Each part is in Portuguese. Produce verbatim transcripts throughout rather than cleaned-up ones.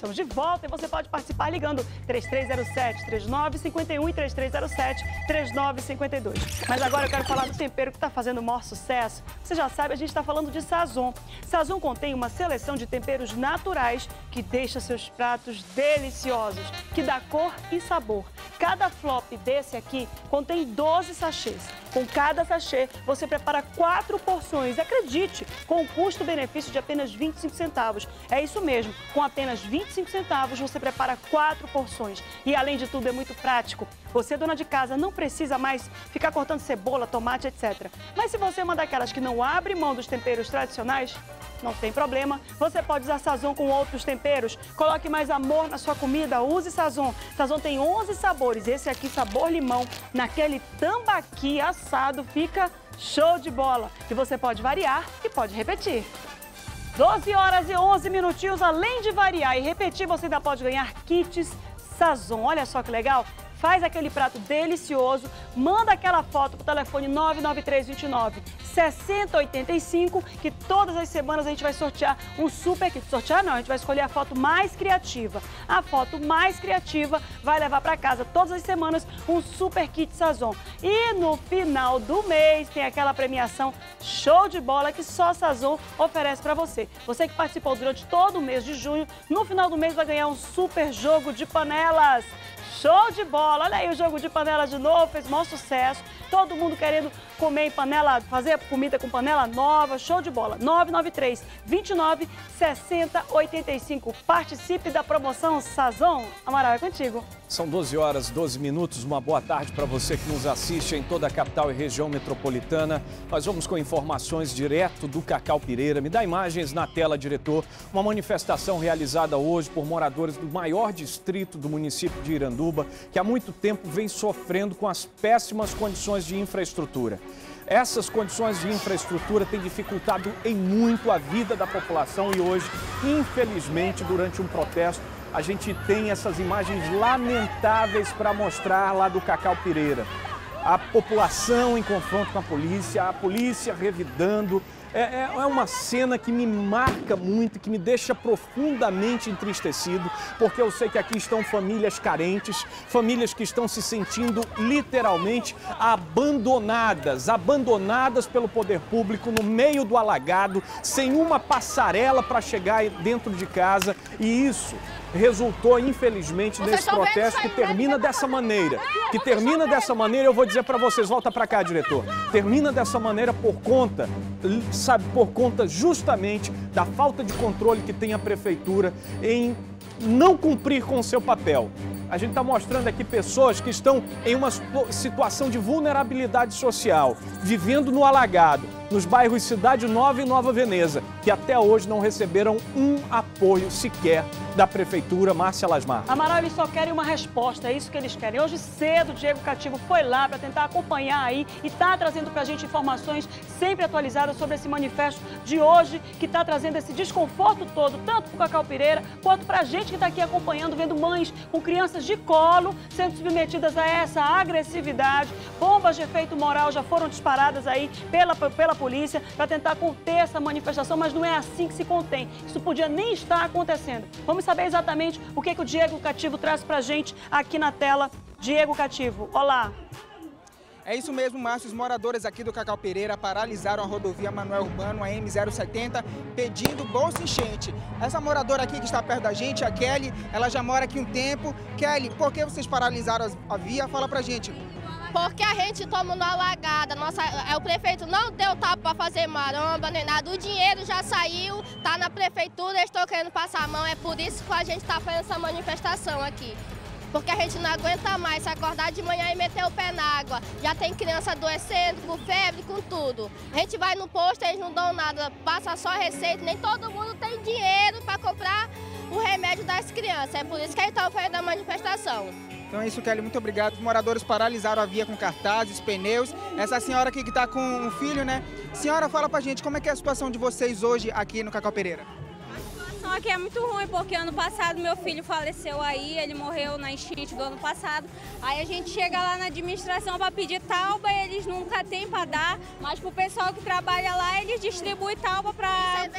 Estamos de volta e você pode participar ligando três três zero sete, três nove cinco um e três três zero sete, três nove cinco dois. Mas agora eu quero falar do tempero que está fazendo o maior sucesso. Você já sabe, a gente está falando de Sazon. Sazon contém uma seleção de temperos naturais que deixa seus pratos deliciosos, que dá cor e sabor. Cada flop desse aqui contém doze sachês. Com cada sachê, você prepara quatro porções. Acredite, com um custo-benefício de apenas vinte e cinco centavos. É isso mesmo, com apenas vinte e cinco centavos você prepara quatro porções. E além de tudo, é muito prático. Você, dona de casa, não precisa mais ficar cortando cebola, tomate, etcétera. Mas se você é uma daquelas que não abre mão dos temperos tradicionais, não tem problema. Você pode usar Sazon com outros temperos. Coloque mais amor na sua comida, use Sazon. Sazon tem onze sabores. Esse aqui, sabor limão, naquele tambaqui assado, fica show de bola. E você pode variar e pode repetir. doze horas e onze minutinhos, além de variar e repetir, você ainda pode ganhar kits Sazon. Olha só que legal. Faz aquele prato delicioso, manda aquela foto para o telefone nove nove três dois nove, seis zero oito cinco, que todas as semanas a gente vai sortear um super kit. Sortear não, a gente vai escolher a foto mais criativa. A foto mais criativa vai levar para casa todas as semanas um super kit Sazon. E no final do mês tem aquela premiação show de bola que só Sazon oferece para você. Você que participou durante todo o mês de junho, no final do mês vai ganhar um super jogo de panelas. Show de bola! Olha aí o jogo de panela de novo, fez maior sucesso. Todo mundo querendo comer em panela, fazer comida com panela nova. Show de bola! nove nove três, dois nove, seis zero oito cinco. Participe da promoção Sazon. Amaral, é contigo. São doze horas, doze minutos. Uma boa tarde para você que nos assiste em toda a capital e região metropolitana. Nós vamos com informações direto do Cacau Pireira. Me dá imagens na tela, diretor. Uma manifestação realizada hoje por moradores do maior distrito do município de Iranduba, que há muito tempo vem sofrendo com as péssimas condições de infraestrutura. Essas condições de infraestrutura têm dificultado em muito a vida da população e hoje, infelizmente, durante um protesto, a gente tem essas imagens lamentáveis para mostrar lá do Cacau Pireira. A população em confronto com a polícia, a polícia revidando. É, é uma cena que me marca muito, que me deixa profundamente entristecido, porque eu sei que aqui estão famílias carentes, famílias que estão se sentindo literalmente abandonadas, abandonadas pelo poder público no meio do alagado, sem uma passarela para chegar dentro de casa, e isso resultou, infelizmente, nesse protesto que termina dessa maneira. Que termina dessa maneira, eu vou dizer para vocês, volta para cá, diretor. Termina dessa maneira por conta, sabe, por conta justamente da falta de controle que tem a prefeitura em não cumprir com o seu papel. A gente está mostrando aqui pessoas que estão em uma situação de vulnerabilidade social, vivendo no alagado, nos bairros Cidade Nova e Nova Veneza, que até hoje não receberam um apoio sequer da Prefeitura. Márcia Lasmar. Amaral, eles só querem uma resposta, é isso que eles querem. Hoje cedo, o Diego Cativo foi lá para tentar acompanhar aí e está trazendo para a gente informações sempre atualizadas sobre esse manifesto de hoje, que está trazendo esse desconforto todo, tanto para o Cacau Pireira, quanto para a gente que está aqui acompanhando, vendo mães com crianças de colo sendo submetidas a essa agressividade. Bombas de efeito moral já foram disparadas aí pela, pela polícia para tentar conter essa manifestação, mas não é assim que se contém. Isso podia nem estar acontecendo. Vamos saber exatamente o que, que o Diego Cativo traz para a gente aqui na tela. Diego Cativo, olá. É isso mesmo, Márcio. Os moradores aqui do Cacau Pireira paralisaram a rodovia Manuel Urbano, a M zero setenta, pedindo bolsa enchente. Essa moradora aqui que está perto da gente, a Kelly, ela já mora aqui um tempo. Kelly, por que vocês paralisaram a via? Fala pra gente. Porque a gente toma no alagada, nossa, o prefeito não deu tapa para fazer maromba nem nada, o dinheiro já saiu, tá na prefeitura, eles estão querendo passar a mão, é por isso que a gente está fazendo essa manifestação aqui. Porque a gente não aguenta mais se acordar de manhã e meter o pé na água. Já tem criança adoecendo, com febre, com tudo. A gente vai no posto, eles não dão nada, passa só receita, nem todo mundo tem dinheiro para comprar o remédio das crianças. É por isso que eles estão fazendo a manifestação. Então é isso, Kelly, muito obrigado. Os moradores paralisaram a via com cartazes, pneus. Essa senhora aqui que está com um filho, né? Senhora, fala pra gente, como é que é a situação de vocês hoje aqui no Cacau Pireira? A situação aqui é muito ruim, porque ano passado meu filho faleceu aí, ele morreu na enchente do ano passado. Aí a gente chega lá na administração para pedir tauba, eles nunca têm para dar, mas pro pessoal que trabalha lá, eles distribuem tauba para, entendeu?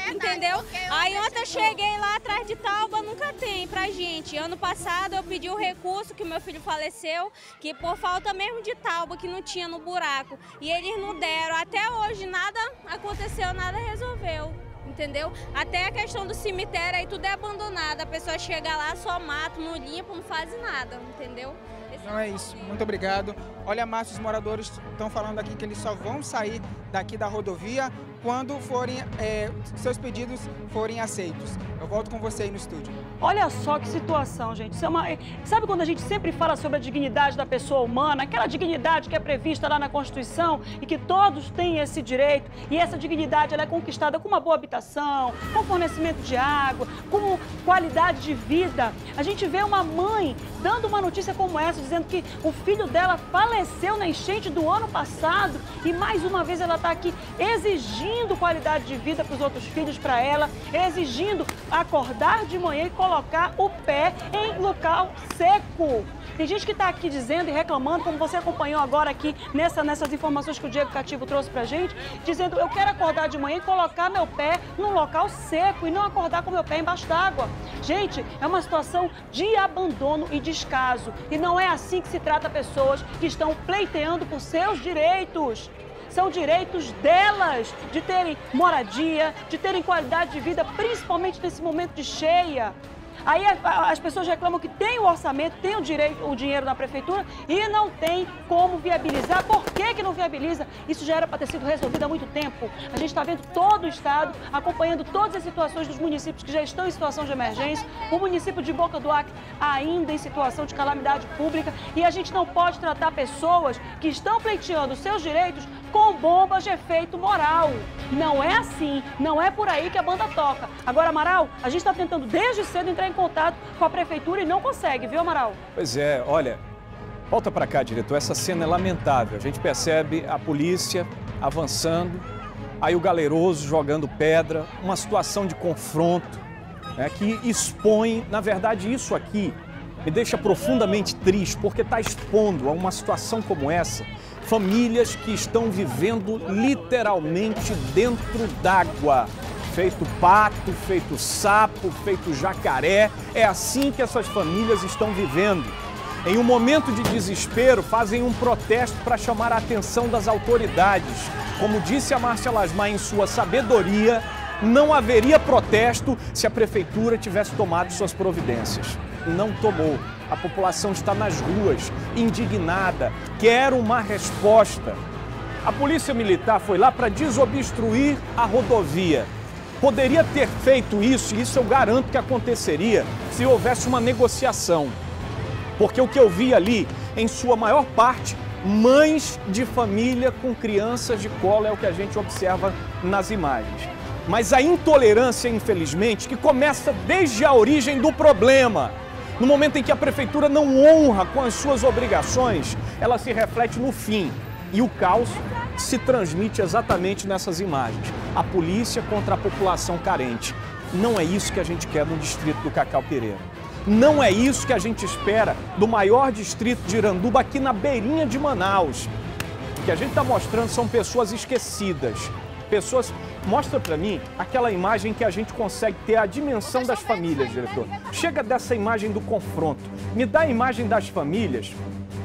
entendeu? Aí ontem eu cheguei lá atrás de Tauba, nunca tem pra gente. Ano passado eu pedi o recurso que meu filho faleceu, que por falta mesmo de Tauba, que não tinha no buraco. E eles não deram. Até hoje nada aconteceu, nada resolveu. Entendeu? Até a questão do cemitério aí tudo é abandonado. A pessoa chega lá, só mata, não limpa, não faz nada, entendeu? Não é isso, muito obrigado. Olha, Márcio, os moradores estão falando aqui que eles só vão sair daqui da rodovia quando forem, é, seus pedidos forem aceitos. Eu volto com você aí no estúdio. Olha só que situação, gente. Isso é uma... Sabe quando a gente sempre fala sobre a dignidade da pessoa humana, aquela dignidade que é prevista lá na Constituição e que todos têm esse direito, e essa dignidade ela é conquistada com uma boa habitação, com fornecimento de água, com qualidade de vida. A gente vê uma mãe dando uma notícia como essa, dizendo que o filho dela faleceu na enchente do ano passado e mais uma vez ela está aqui exigindo qualidade de vida para os outros filhos, para ela, exigindo acordar de manhã e colocar o pé em local seco. Tem gente que está aqui dizendo e reclamando, como você acompanhou agora aqui nessa, nessas informações que o Diego Cativo trouxe pra gente, dizendo eu quero acordar de manhã e colocar meu pé num local seco e não acordar com meu pé embaixo d'água. Gente, é uma situação de abandono e descaso. E não é assim que se trata pessoas que estão pleiteando por seus direitos. São direitos delas de terem moradia, de terem qualidade de vida, principalmente nesse momento de cheia. Aí as pessoas reclamam que tem o orçamento, tem o direito, o dinheiro na prefeitura e não tem como viabilizar. Por que que não viabiliza? Isso já era para ter sido resolvido há muito tempo. A gente está vendo todo o estado, acompanhando todas as situações dos municípios que já estão em situação de emergência. O município de Boca do Acre ainda em situação de calamidade pública. E a gente não pode tratar pessoas que estão pleiteando os seus direitos com bombas de efeito moral. Não é assim, não é por aí que a banda toca. Agora, Amaral, a gente está tentando desde cedo entrar em contato com a prefeitura e não consegue, viu, Amaral? Pois é, olha, volta para cá, diretor, essa cena é lamentável. A gente percebe a polícia avançando, aí o galeroso jogando pedra, uma situação de confronto, né, que expõe, na verdade, isso aqui me deixa profundamente triste, porque está expondo a uma situação como essa, famílias que estão vivendo literalmente dentro d'água. Feito pato, feito sapo, feito jacaré. É assim que essas famílias estão vivendo. Em um momento de desespero, fazem um protesto para chamar a atenção das autoridades. Como disse a Márcia Lasmar em sua sabedoria, não haveria protesto se a prefeitura tivesse tomado suas providências. Não tomou. A população está nas ruas, indignada, quer uma resposta. A Polícia Militar foi lá para desobstruir a rodovia. Poderia ter feito isso, e isso eu garanto que aconteceria, se houvesse uma negociação. Porque o que eu vi ali, em sua maior parte, mães de família com crianças de colo, é o que a gente observa nas imagens. Mas a intolerância, infelizmente, que começa desde a origem do problema. No momento em que a prefeitura não honra com as suas obrigações, ela se reflete no fim. E o caos se transmite exatamente nessas imagens. A polícia contra a população carente. Não é isso que a gente quer no distrito do Cacau Pereira. Não é isso que a gente espera do maior distrito de Iranduba, aqui na beirinha de Manaus. O que a gente está mostrando são pessoas esquecidas. Pessoas... Mostra para mim aquela imagem que a gente consegue ter a dimensão das famílias, diretor. Chega dessa imagem do confronto. Me dá a imagem das famílias,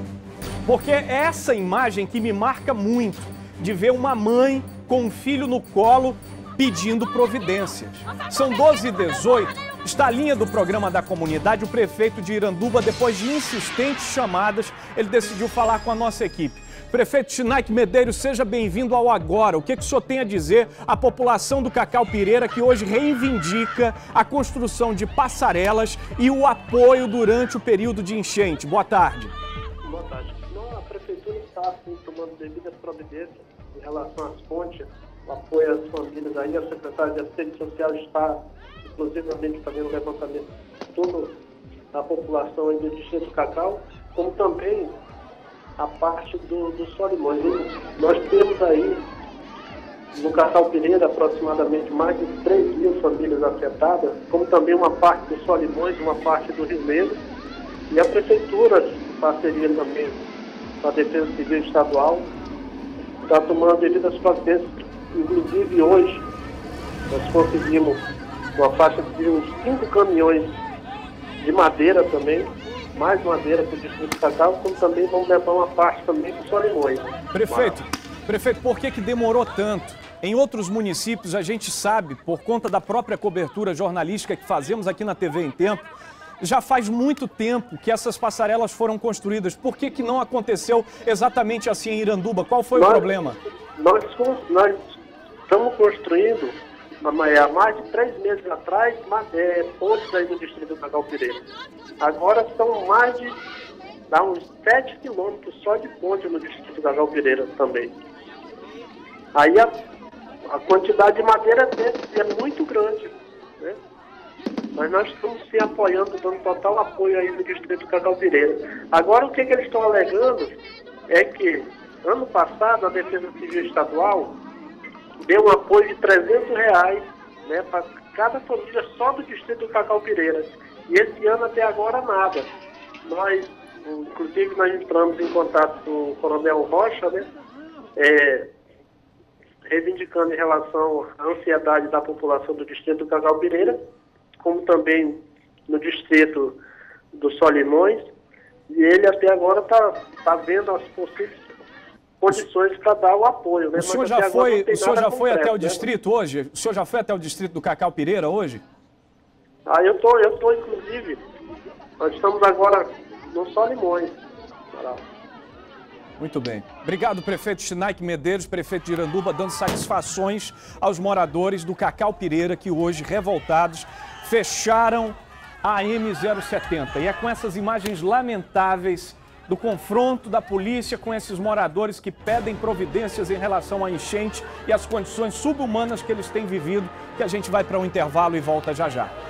porque é essa imagem que me marca muito, de ver uma mãe com um filho no colo pedindo providências. São doze e dezoito, está a linha do programa da comunidade. O prefeito de Iranduba, depois de insistentes chamadas, ele decidiu falar com a nossa equipe. Prefeito Schneik Medeiros, seja bem-vindo ao Agora. O que, que o senhor tem a dizer à população do Cacau Pereira, que hoje reivindica a construção de passarelas e o apoio durante o período de enchente? Boa tarde. Boa tarde. Não, a prefeitura está assim, tomando devidas providências em relação às pontes, o apoio às famílias. Aí a secretária de Assistência Social está, inclusive, fazendo levantamento de toda a população aí do distrito do Cacau, como também a parte do, do Solimões. Nós temos aí, no Cacau Pereira, aproximadamente mais de três mil famílias afetadas, como também uma parte do Solimões, uma parte do Rio Negro, e a Prefeitura, em parceria também com a Defesa Civil Estadual, está tomando devidas providências. Inclusive, hoje, Nós conseguimos uma faixa de uns cinco caminhões de madeira também, mais madeira para o distrito do Cacau, como também vamos levar uma parte também para o Solimões. Prefeito, prefeito, por que que demorou tanto? Em outros municípios, a gente sabe, por conta da própria cobertura jornalística que fazemos aqui na T V em Tempo, já faz muito tempo que essas passarelas foram construídas. Por que que não aconteceu exatamente assim em Iranduba? Qual foi nós, o problema? Nós, nós estamos construindo, há mais de três meses atrás, é, pontes aí no distrito do Cacau Pireira. Agora são mais de dá uns sete quilômetros só de ponte no distrito do Cacau Pireira também. Aí a, a quantidade de madeira é, é muito grande, né? Mas nós estamos se apoiando, dando total apoio aí no distrito do Cacau Pireira. Agora, o que, que eles estão alegando é que, ano passado, a Defesa Civil Estadual deu um apoio de trezentos reais, né, para cada família só do distrito do Cacau Pireira. E esse ano, até agora, nada. Nós, inclusive, nós entramos em contato com o Coronel Rocha, né, é, reivindicando em relação à ansiedade da população do distrito do Cacau Pireira, como também no distrito do Solimões, e ele até agora está tá vendo as possíveis condições para dar o apoio. Né? O senhor já foi, o senhor já foi até o distrito hoje? O senhor já foi até o distrito do Cacau Pireira hoje? Ah, eu tô, eu tô inclusive, nós estamos agora no Solimões. Muito bem. Obrigado, prefeito Schneik Medeiros, prefeito de Iranduba, dando satisfações aos moradores do Cacau Pireira que hoje, revoltados, fecharam a M zero setenta. E é com essas imagens lamentáveis do confronto da polícia com esses moradores que pedem providências em relação à enchente e às condições subhumanas que eles têm vivido, que a gente vai para um intervalo e volta já já.